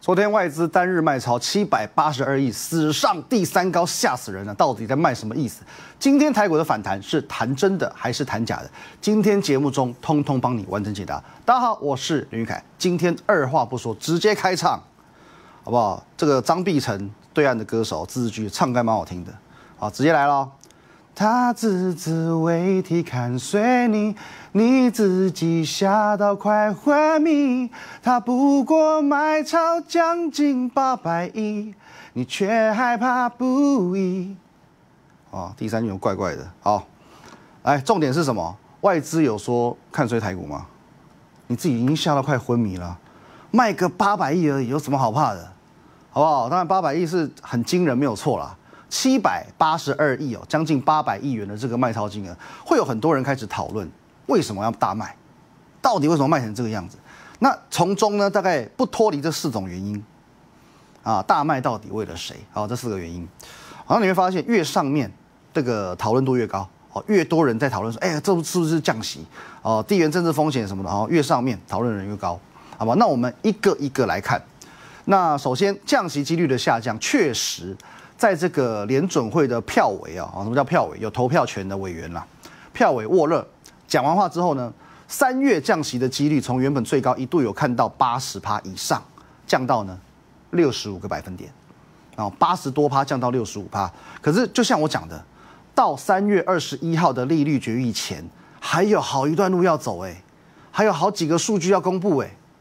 昨天外资单日卖超782亿，史上第3高，吓死人了！到底在卖什么意思？今天台股的反弹是谈真的还是谈假的？今天节目中通通帮你完整解答。大家好，我是林玉凯，今天二话不说直接开唱，好不好？这个张碧晨对岸的歌手自治剧唱歌蛮好听的，好，直接来咯。他只字未提看随你，你自己吓到快昏迷。他不过买超将近800亿，你却害怕不已。哦，第三句怪怪的。好，来，重点是什么？外资有说看衰台股吗？你自己已经吓到快昏迷了，卖个800亿而已，有什么好怕的？好不好？当然800亿是很惊人，没有错啦。782亿哦，将近800亿元的这个卖超金额，会有很多人开始讨论为什么要大卖，到底为什么卖成这个样子？那从中呢，大概不脱离这4种原因啊，大卖到底为了谁？好，这4个原因。然后你会发现，越上面这个讨论度越高，哦，越多人在讨论说，哎，这是不是降息？哦，地缘政治风险什么的，哦，越上面讨论人越高，好吧？那我们一个一个来看。那首先，降息几率的下降，确实。在这个联准会的票委啊，什么叫票委？有投票权的委员啦，票委沃勒讲完话之后呢，3月降息的几率从原本最高一度有看到80%以上，降到呢65个百分点，然后80多%降到65%。可是就像我讲的，到3月21号的利率决议前，还有好一段路要走还有好几个数据要公布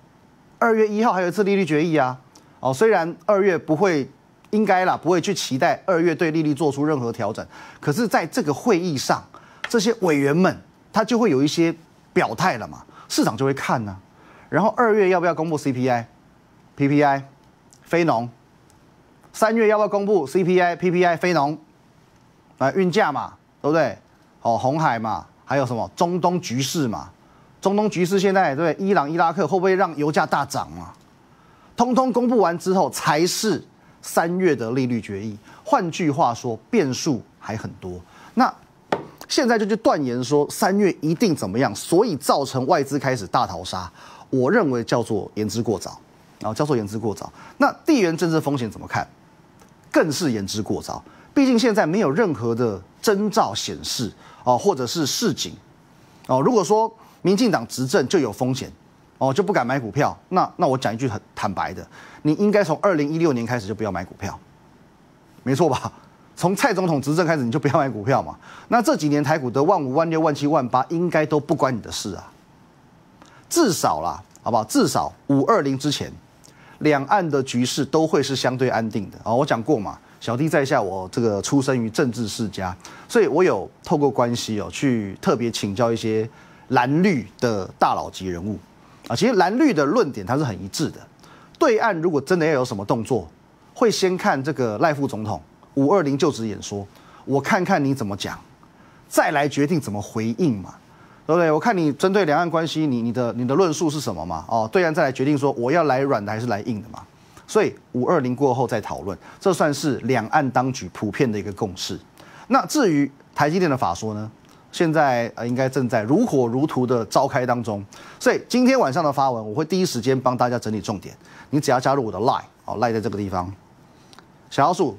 2月1号还有一次利率决议啊，哦，虽然2月不会。应该啦，不会去期待2月对利率做出任何调整。可是，在这个会议上，这些委员们他就会有一些表态了嘛，市场就会看呢。然后2月要不要公布 CPI、PPI、非农？3月要不要公布 CPI、PPI、非农？运价嘛，对不对？哦，红海嘛，还有什么中东局势嘛？中东局势现在对伊朗、伊拉克会不会让油价大涨嘛？通通公布完之后，才是。3月的利率决议，换句话说，变数还很多。那现在就去断言说3月一定怎么样，所以造成外资开始大逃杀。我认为叫做言之过早，然后叫做言之过早。那地缘政治风险怎么看？更是言之过早。毕竟现在没有任何的征兆显示哦，或者是示警哦。如果说民进党执政就有风险。哦，就不敢买股票。那我讲一句很坦白的，你应该从2016年开始就不要买股票，没错吧？从蔡总统执政开始你就不要买股票嘛。那这几年台股的15000、16000、17000、18000，应该都不关你的事啊。至少啦，好不好？至少520之前，两岸的局势都会是相对安定的啊。我讲过嘛，小弟在下，我这个出生于政治世家，所以我有透过关系去特别请教一些蓝绿的大佬级人物。啊，其实蓝绿的论点它是很一致的。对岸如果真的要有什么动作，会先看这个赖副总统520就职演说，我看看你怎么讲，再来决定怎么回应嘛，对不对？我看你针对两岸关系，你的论述是什么嘛？哦，对岸再来决定说我要来软的还是来硬的嘛。所以520过后再讨论，这算是两岸当局普遍的一个共识。那至于台积电的法说呢？现在应该正在如火如荼的召开当中，所以今天晚上的发文，我会第一时间帮大家整理重点。你只要加入我的 Line， 哦 ，Line 在这个地方，小老鼠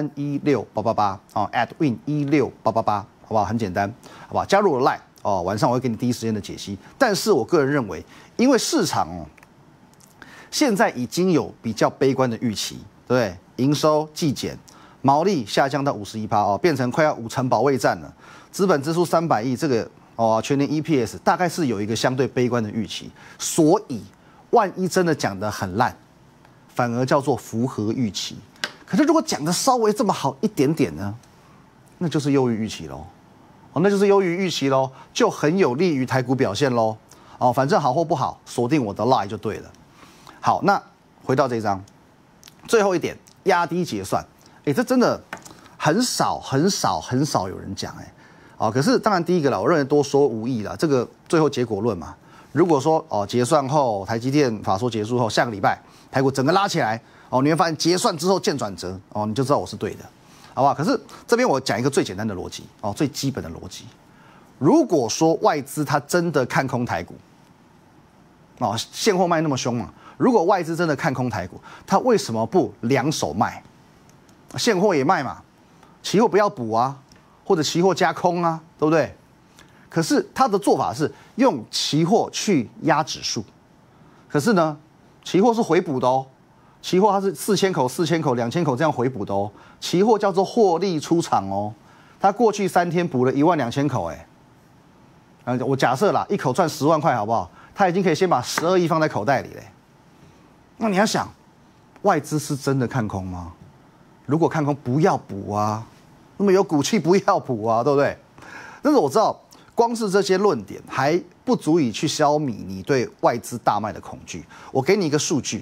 WN16888哦 @win16888，好不好？很简单，好不好？加入我的 Line 哦，晚上我会给你第一时间的解析。但是我个人认为，因为市场现在已经有比较悲观的预期，对不对？营收季减，毛利下降到51%哦，变成快要5成保卫战了。资本支出300亿，这个全年 EPS 大概是有一个相对悲观的预期，所以万一真的讲得很烂，反而叫做符合预期。可是如果讲得稍微这么好一点点呢，那就是优于预期喽，那就是优于预期喽，就很有利于台股表现喽。反正好或不好，锁定我的 Line 就对了。好，那回到这张，最后一点，压低结算，这真的很少有人讲可是当然第一个啦，我认为多说无益啦，这个最后结果论嘛。如果说结算后台积电法说结束后，下个礼拜台股整个拉起来你会发现结算之后见转折你就知道我是对的，好不好？可是这边我讲一个最简单的逻辑最基本的逻辑。如果说外资它真的看空台股现货卖那么凶嘛， 如果外资真的看空台股，他为什么不两手卖？现货也卖嘛，期货不要补啊，或者期货加空啊，对不对？可是他的做法是用期货去压指数，可是呢，期货是回补的哦，期货它是4000口、4000口、2000口这样回补的哦，期货叫做获利出场哦，他过去3天补了12000口，我假设啦，一口赚10万块好不好？他已经可以先把12亿放在口袋里嘞。那你要想，外资是真的看空吗？如果看空，不要补啊，那么有骨气不要补啊，对不对？但是我知道，光是这些论点还不足以去消弭你对外资大卖的恐惧。我给你一个数据，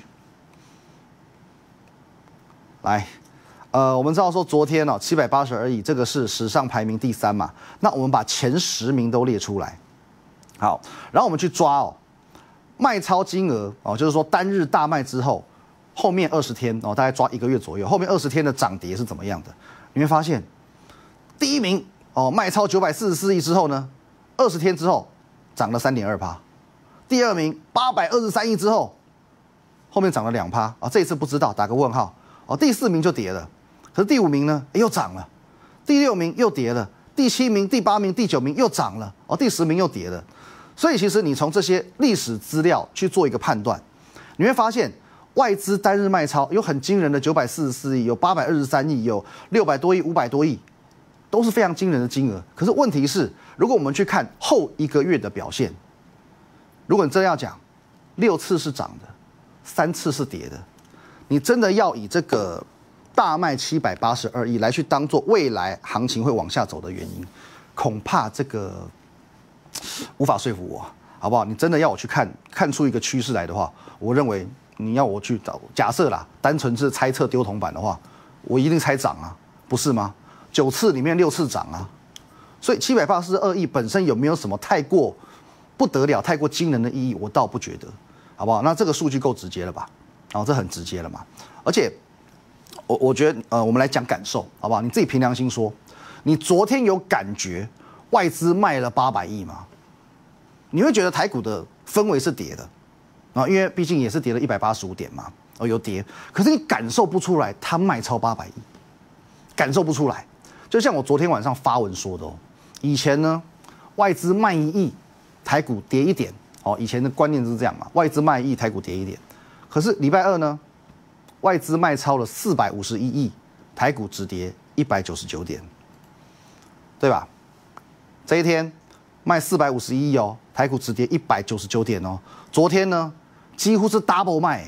来，我们知道说昨天782亿，这个是史上排名第3嘛。那我们把前10名都列出来，好，然后我们去抓卖超金额就是说单日大卖之后。后面20天大概抓1个月左右，后面20天的涨跌是怎么样的？你会发现，第一名卖超944亿之后呢，20天之后涨了3.2%，第二名823亿之后，后面涨了2%啊，这一次不知道，打个问号第4名就跌了，可是第5名呢又涨了，第6名又跌了，第7名、第8名、第9名又涨了第10名又跌了，所以其实你从这些历史资料去做一个判断，你会发现。外资单日卖超有很惊人的944亿，有823亿，有600多亿、500多亿，都是非常惊人的金额。可是问题是，如果我们去看后1个月的表现，如果你真要讲6次是涨的，3次是跌的，你真的要以这个大卖782亿来去当做未来行情会往下走的原因，恐怕这个无法说服我，好不好？你真的要我去看出一个趋势来的话，我认为。你要我去找假设啦，单纯是猜测丢铜板的话，我一定猜涨啊，不是吗？9次里面6次涨啊，所以782亿本身有没有什么太过不得了、太过惊人的意义，我倒不觉得，好不好？那这个数据够直接了吧？这很直接了嘛。而且我觉得我们来讲感受，好不好？你自己凭良心说，你昨天有感觉外资卖了800亿吗？你会觉得台股的氛围是跌的。因为毕竟也是跌了185点嘛，有跌，可是你感受不出来它卖超800亿，感受不出来。就像我昨天晚上发文说的以前呢，外资卖1亿，台股跌1点，以前的观念是这样嘛，外资卖1亿，台股跌1点。可是礼拜二呢，外资卖超了451亿，台股只跌199点，对吧？这一天卖451亿台股只跌199点昨天呢？几乎是 double 卖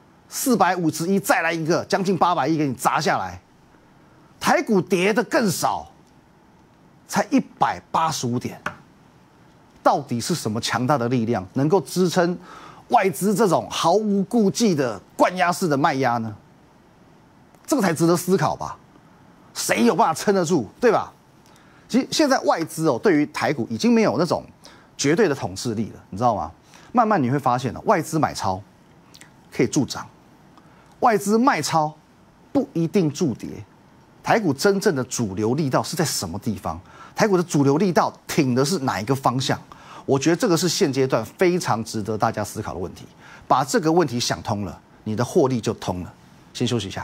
，451再来一个，将近800亿给你砸下来，台股跌的更少，才185点，到底是什么强大的力量能够支撑外资这种毫无顾忌的灌压式的卖压呢？这个才值得思考吧？谁有办法撑得住，对吧？其实现在外资对于台股已经没有那种绝对的统治力了，你知道吗？慢慢你会发现外资买超可以助涨，外资卖超不一定助跌。台股真正的主流力道是在什么地方？台股的主流力道挺的是哪一个方向？我觉得这个是现阶段非常值得大家思考的问题。把这个问题想通了，你的获利就通了。先休息一下。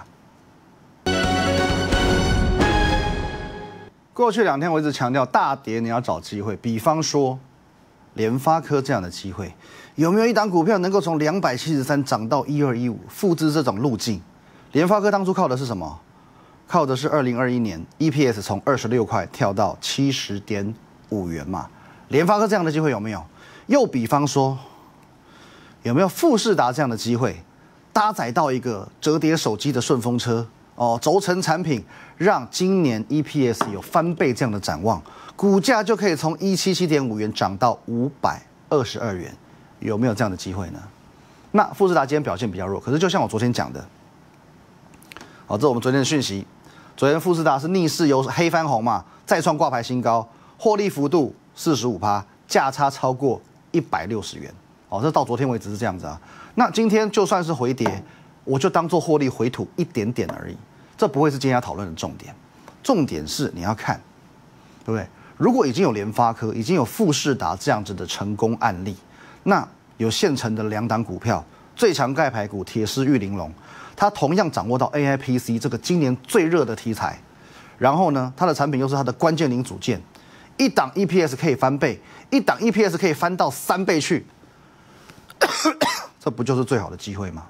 过去2天我一直强调，大跌你要找机会，比方说。联发科这样的机会，有没有一档股票能够从273涨到1215，复制这种路径？联发科当初靠的是什么？靠的是2021年 EPS 从26块跳到70.5元嘛。联发科这样的机会有没有？又比方说，有没有富士达这样的机会，搭载到一个折叠手机的顺风车？轴承产品让今年 EPS 有翻倍这样的展望，股价就可以从177.5元涨到522元，有没有这样的机会呢？那富士达今天表现比较弱，可是就像我昨天讲的，这是我们昨天的讯息，昨天富士达是逆势由黑翻红嘛，再创挂牌新高，获利幅度45%，价差超过160元，这到昨天为止是这样子啊。那今天就算是回跌。我就当做获利回吐一点点而已，这不会是今天要讨论的重点。重点是你要看，对不对？如果已经有联发科，已经有富士达这样子的成功案例，那有现成的2档股票， 最强钙牌股铁狮玉玲珑，它同样掌握到 AIPC 这个今年最热的题材，然后呢，它的产品又是它的关键零组件，一档 EPS 可以翻倍，一档 EPS 可以翻到3倍去，这不就是最好的机会吗？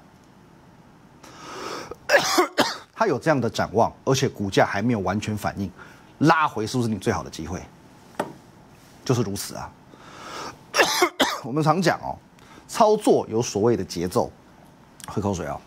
它有这样的展望，而且股价还没有完全反应，拉回是不是你最好的机会？就是如此啊。我们常讲哦，操作有所谓的节奏。喝口水啊、哦。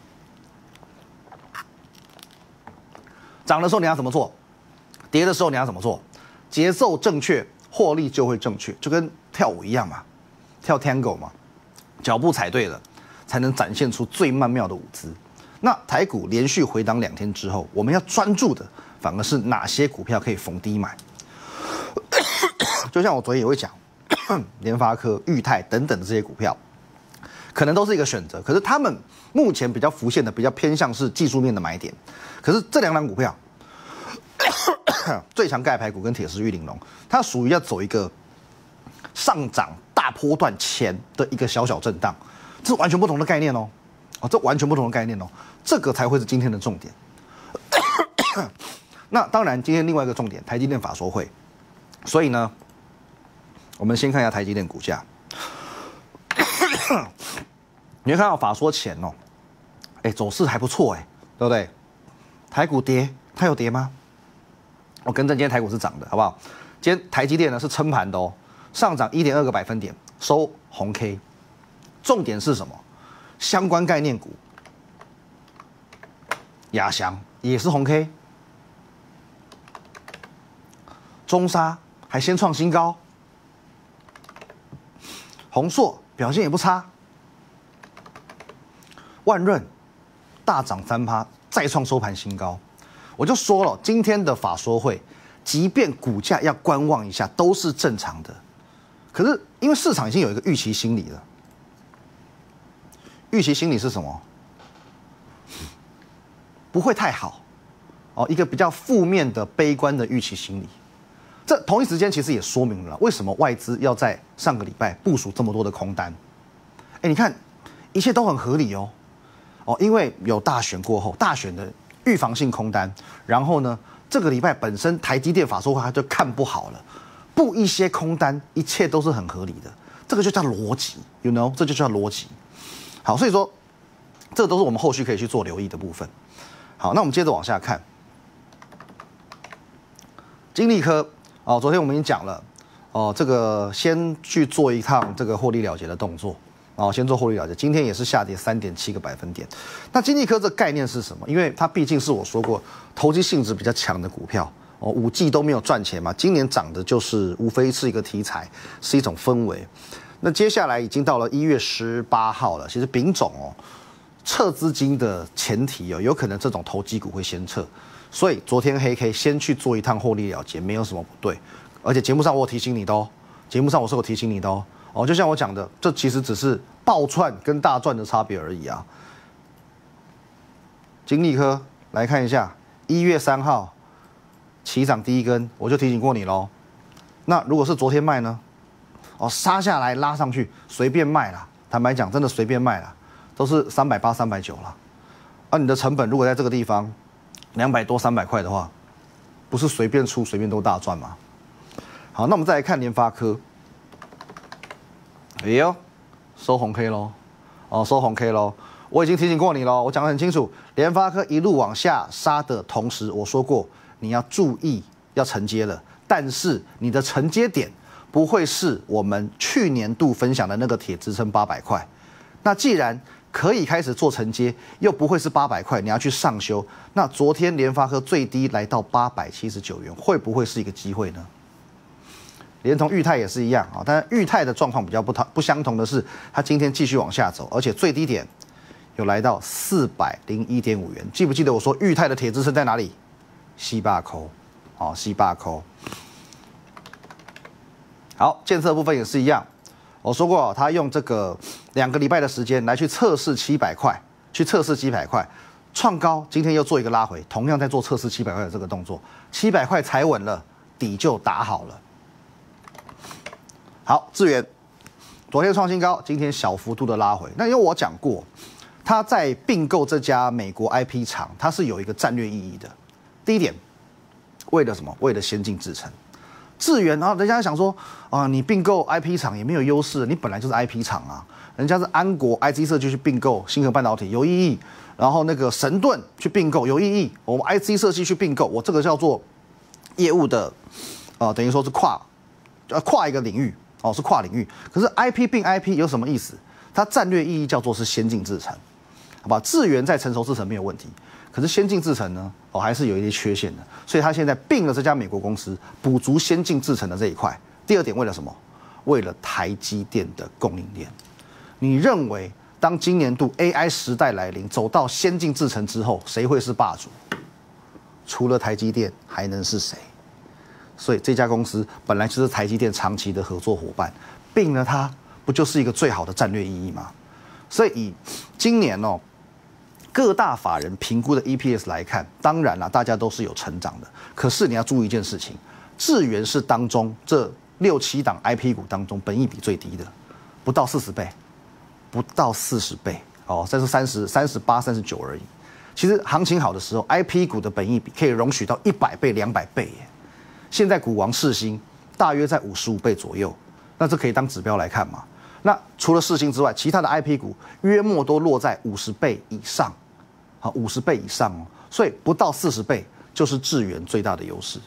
涨的时候你要怎么做？跌的时候你要怎么做？节奏正确，获利就会正确，就跟跳舞一样嘛，跳 Tango 嘛，脚步踩对了，才能展现出最曼妙的舞姿。那台股连续回档2天之后，我们要专注的反而是哪些股票可以逢低买。就像我昨天也会讲，联发科、裕泰等等的这些股票，可能都是一个选择。可是他们目前比较浮现的，比较偏向是技术面的买点。可是这2档股票，最强钙牌股跟铁狮玉玲珑，它属于要走一个上涨大波段前的一个小小震荡，这是完全不同的概念哦。这完全不同的概念哦，这个才会是今天的重点。那当然，今天另外一个重点，台积电法说会。所以呢，我们先看一下台积电股价。你会看到法说前哦，走势还不错对不对？台股跌，它有跌吗？我跟正今天台股是涨的，好不好？今天台积电呢是撑盘的哦，上涨1.2个百分点，收红 K。重点是什么？相关概念股，亚翔也是红 K， 中砂还先创新高，宏硕表现也不差，万润大涨3%，再创收盘新高。我就说了，今天的法说会，即便股价要观望一下，都是正常的。可是因为市场已经有一个预期心理了。预期心理是什么？不会太好哦，一个比较负面的、悲观的预期心理。这同一时间其实也说明了为什么外资要在上个礼拜部署这么多的空单。你看，一切都很合理哦。因为有大选过后，大选的预防性空单，然后呢，这个礼拜本身台积电法说会它就看不好了，布一些空单，一切都是很合理的。这个就叫逻辑 ，you know， 这就叫逻辑。好，所以说，这都是我们后续可以去做留意的部分。好，那我们接着往下看，金利科昨天我们已经讲了这个先去做一趟这个获利了结的动作先做获利了结。今天也是下跌3.7个百分点。那金利科这概念是什么？因为它毕竟是我说过投机性质比较强的股票5季都没有赚钱嘛，今年涨的就是无非是一个题材，是一种氛围。那接下来已经到了1月18号了，其实丙种撤资金的前提有可能这种投机股会先撤，所以昨天黑 K 先去做一趟获利了结，没有什么不对。而且节目上我有提醒你的哦，节目上我是有提醒你的哦，就像我讲的，这其实只是暴赚跟大赚的差别而已啊。金利科来看一下，1月3号起涨第一根，我就提醒过你喽。那如果是昨天卖呢？杀下来拉上去，随便卖啦。坦白讲，真的随便卖啦，都是380、390啦。你的成本如果在这个地方200多、300块的话，不是随便出随便都大赚吗？好，那我们再来看联发科。收红 K 咯，收红 K 咯。我已经提醒过你咯，我讲得很清楚，联发科一路往下杀的同时，我说过你要注意要承接了，但是你的承接点不会是我们去年度分享的那个铁支撑800块。那既然可以开始做承接，又不会是800块，你要去上修，那昨天联发科最低来到879元，会不会是一个机会呢？连同裕泰也是一样但是裕泰的状况比较不相同的是，它今天继续往下走，而且最低点有来到401.5元。记不记得我说裕泰的铁支撑在哪里？西坝口西坝口。好，建设部分也是一样，我说过他用这个2个礼拜的时间来去测试700块，创高，今天又做一个拉回，同样在做测试700块的这个动作，700块踩稳了，底就打好了。好，智原昨天创新高，今天小幅度的拉回。那因为我讲过，它在并购这家美国 IP 厂，它是有一个战略意义的。第一点，为了什么？为了先进制程。智原，然后人家想说，你并购 IP 厂也没有优势，你本来就是 IP 厂啊。人家是安国 IC 设计去并购星河半导体有意义，然后那个神盾去并购有意义，我们 IC 设计去并购，我这个叫做业务的，等于说是跨一个领域。是跨领域，可是 IP 并 IP 有什么意思？它战略意义叫做是先进制程，好吧？智原在成熟制程没有问题，可是先进制程呢，还是有一些缺陷的，所以它现在并了这家美国公司，补足先进制程的这一块。第二点，为了什么？为了台积电的供应链。你认为当今年度 AI 时代来临，走到先进制程之后，谁会是霸主？除了台积电，还能是谁？所以这家公司本来就是台积电长期的合作伙伴，并了它，不就是一个最好的战略意义吗？所以以今年各大法人评估的 EPS 来看，当然啦，大家都是有成长的。可是你要注意一件事情，智原是当中这6、7档 IP 股当中本益比最低的，不到40倍，不到40倍这是38、39而已。其实行情好的时候 ，IP 股的本益比可以容许到100倍、200倍耶。现在股王世芯大约在55倍左右，那这可以当指标来看嘛？那除了世芯之外，其他的 IP 股约莫都落在50倍以上，50倍以上所以不到40倍就是智原最大的优势。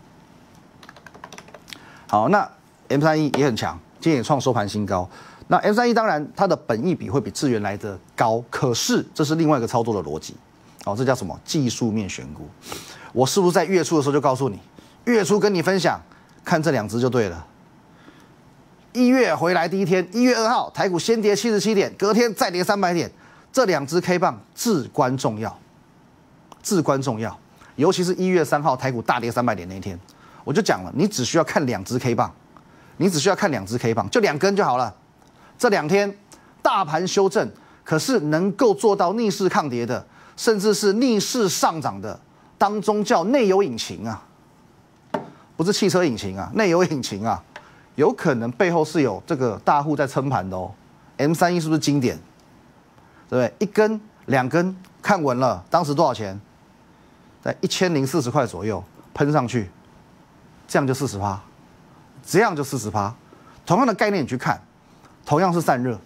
好，那 M31也很强，今天也创收盘新高。那 M31当然它的本益比会比智原来的高，可是这是另外一个操作的逻辑，这叫什么？技术面选股。我是不是在月初的时候就告诉你？月初跟你分享，看这2只就对了。1月回来第一天，1月2号，台股先跌77点，隔天再跌300点，这2只 K 棒至关重要，至关重要。尤其是1月3号台股大跌300点那一天，我就讲了，你只需要看2只 K 棒，就2根就好了。这2天大盘修正，可是能够做到逆势抗跌的，甚至是逆势上涨的，当中叫内有引擎啊。不是汽车引擎啊，内有引擎啊，有可能背后是有这个大户在撑盘的M31是不是经典？对不对？1根、2根看稳了，当时多少钱？在1040块左右喷上去，这样就40%，这样就40%。同样的概念你去看，同样是散热，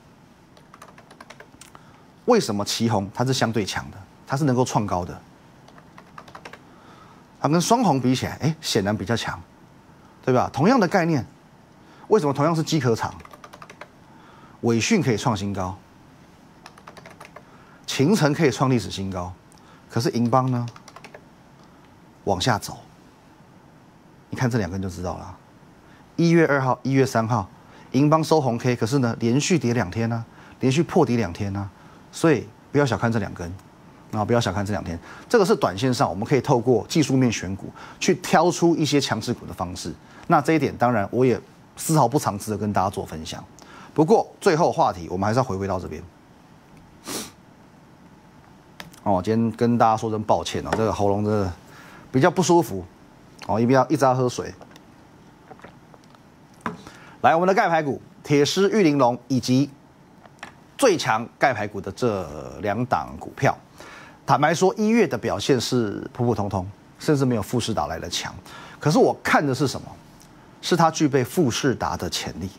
为什么奇鋐它是相对强的？它是能够创高的。它跟双鸿比起来，显然比较强，对吧？同样的概念，为什么同样是机壳厂，伟讯可以创新高，勤诚可以创历史新高，可是银邦呢往下走？你看这2根就知道了。1月2号、1月3号，银邦收红 K， 可是呢连续跌2天呢，连续破底2天呢，所以不要小看这2根。不要小看这2天，这个是短线上我们可以透过技术面选股去挑出一些强势股的方式。那这一点当然我也丝毫不藏私的跟大家做分享。不过最后话题我们还是要回归到这边。今天跟大家说声抱歉这个喉咙真的比较不舒服一直要喝水。来，我们的钙牌股铁狮、玉玲珑以及最强钙牌股的这2档股票。坦白说，1月的表现是普普通通，甚至没有富士达来的强。可是我看的是什么？是它具备富士达的潜力，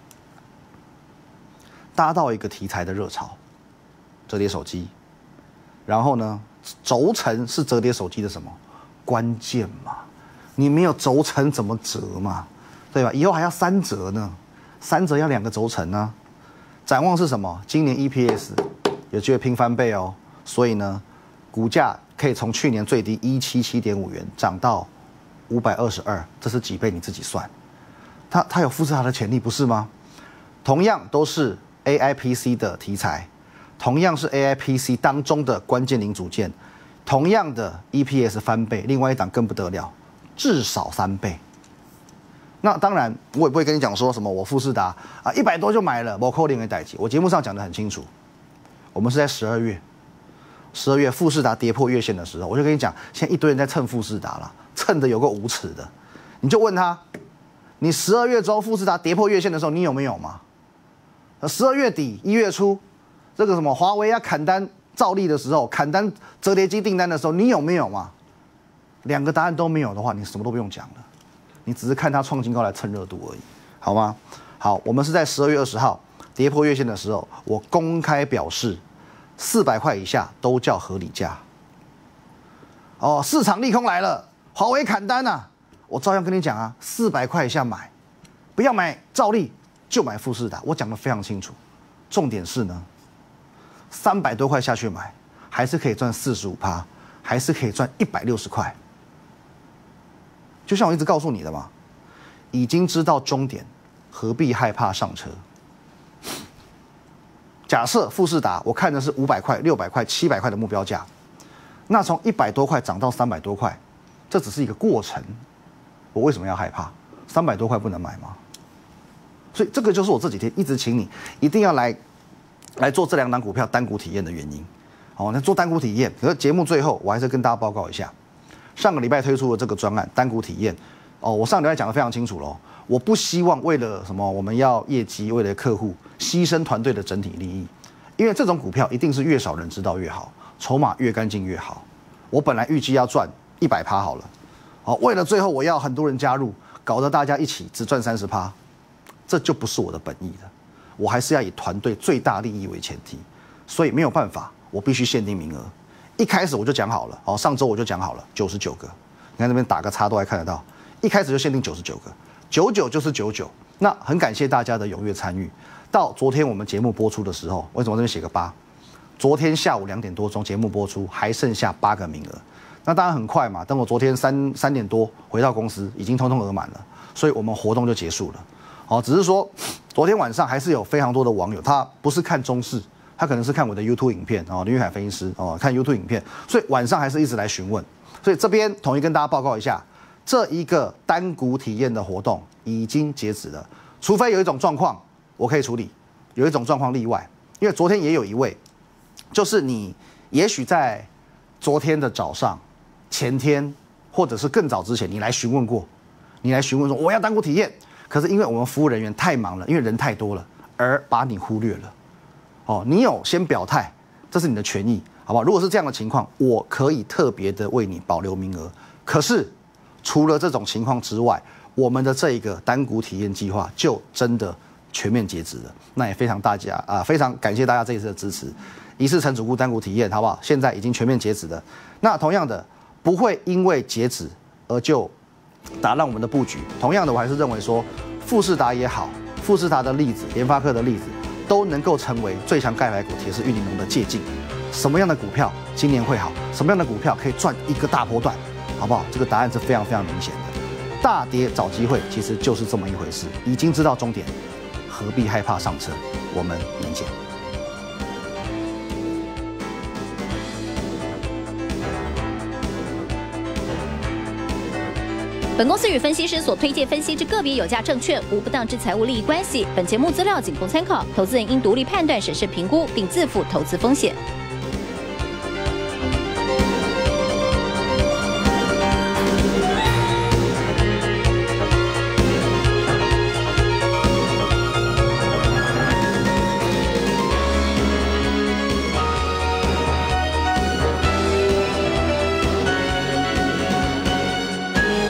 搭到一个题材的热潮，折叠手机。然后呢，轴承是折叠手机的什么关键嘛？你没有轴承怎么折嘛？对吧？以后还要3折呢，3折要2个轴承呢。展望是什么？今年 EPS 有机会拼翻倍所以呢，股价可以从去年最低177.5元涨到522，这是几倍？你自己算。它有富士达的潜力，不是吗？同样都是 AIPC 的题材，同样是 AIPC 当中的关键零组件，同样的 EPS 翻倍，另外一档更不得了，至少3倍。那当然，我也不会跟你讲说什么我富士达100多就买了，没可能的代誌。我节目上讲得很清楚，我们是在12月富士达跌破月线的时候，我就跟你讲，现在一堆人在蹭富士达了，蹭的有够无耻的。你就问他，你12月中富士达跌破月线的时候，你有没有吗？ 12月底1月初，这个什么华为要砍单照例的时候，砍单折叠机订单的时候，你有没有嘛？2个答案都没有的话，你什么都不用讲了，你只是看它创新高来蹭热度而已，好吗？好，我们是在12月20号跌破月线的时候，我公开表示，400块以下都叫合理价。哦，市场利空来了，华为砍单啊，我照样跟你讲啊，400块以下买，不要买兆利就买富士达，我讲得非常清楚。重点是呢，300多块下去买，还是可以赚45%，还是可以赚160块。就像我一直告诉你的嘛，已经知道终点，何必害怕上车？假设富士达，我看的是500块、600块、700块的目标价，那从100多块涨到300多块，这只是一个过程。我为什么要害怕？300多块不能买吗？所以这个就是我这几天一直请你一定要来做这2档股票单股体验的原因。好，那做单股体验，可是节目最后我还是跟大家报告一下，上个礼拜推出的这个专案单股体验。哦，我上个礼拜讲得非常清楚咯，我不希望为了什么我们要业绩，为了客户牺牲团队的整体利益，因为这种股票一定是越少人知道越好，筹码越干净越好。我本来预计要赚100%好了，好，为了最后我要很多人加入，搞得大家一起只赚30%，这就不是我的本意了。我还是要以团队最大利益为前提，所以没有办法，我必须限定名额。一开始我就讲好了，哦，上周我就讲好了，99个，你看这边打个叉都还看得到。一开始就限定99个，99就是99。那很感谢大家的踊跃参与。到昨天我们节目播出的时候，为什么这边写个8？昨天下午2点多钟节目播出，还剩下8个名额。那当然很快嘛，等我昨天3点多回到公司，已经通通额满了，所以我们活动就结束了。哦，只是说昨天晚上还是有非常多的网友，他不是看中视，他可能是看我的 YouTube 影片哦，林玉海分析师哦，看 YouTube 影片，所以晚上还是一直来询问。所以这边统一跟大家报告一下。这一个单股体验的活动已经截止了，除非有一种状况我可以处理，有一种状况例外，因为昨天也有一位，就是你也许在昨天的早上、前天或者是更早之前，你来询问过，说我要单股体验，可是因为我们服务人员太忙了，因为人太多了，而把你忽略了。哦，你有先表态，这是你的权益，好不好？如果是这样的情况，我可以特别的为你保留名额，可是。除了这种情况之外，我们的这一个单股体验计划就真的全面截止了。那也非常非常感谢大家这一次的支持。一次成主顾单股体验，好不好？现在已经全面截止了。那同样的，不会因为截止而就打乱我们的布局。同样的，我还是认为说，富士达也好，富士达的例子、联发科的例子，都能够成为最强钙牌股铁石玉玲珑的借鉴。什么样的股票今年会好？什么样的股票可以赚一个大波段？好不好？这个答案是非常非常明显的。大跌找机会，其实就是这么一回事。已经知道终点，何必害怕上车？我们明见。 本公司与分析师所推荐分析之个别有价证券无不当之财务利益关系。本节目资料仅供参考，投资人应独立判断、审慎评估，并自负投资风险。